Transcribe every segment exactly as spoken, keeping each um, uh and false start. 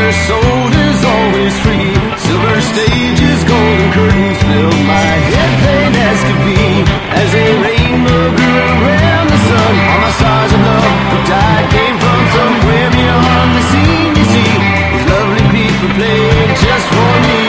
their soul is always free. Silver stages, golden curtains filled my head plain as could be. As a rainbow grew around the sun, all my stars of love who died came from somewhere beyond the scene. You see, these lovely people played just for me.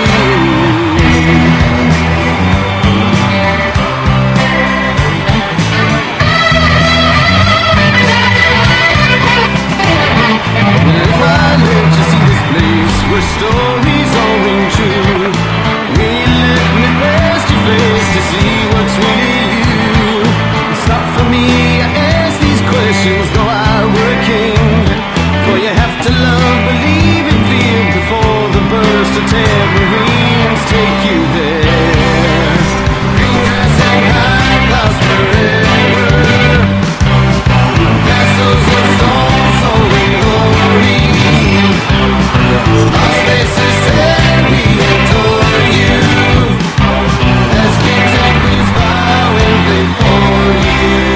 If I let you see this place where stories all ring true, will you let me past your face to see what's really you? It's not for me to ask these questions, though I were a king. For you have to love, believe, and feel before the burst of tambourines take you there. Green grass and high clouds forever, castles of stone, soul and glory. Our spaces say we adore you, as kings and queens bow and play for you.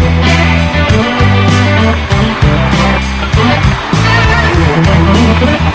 Thank you.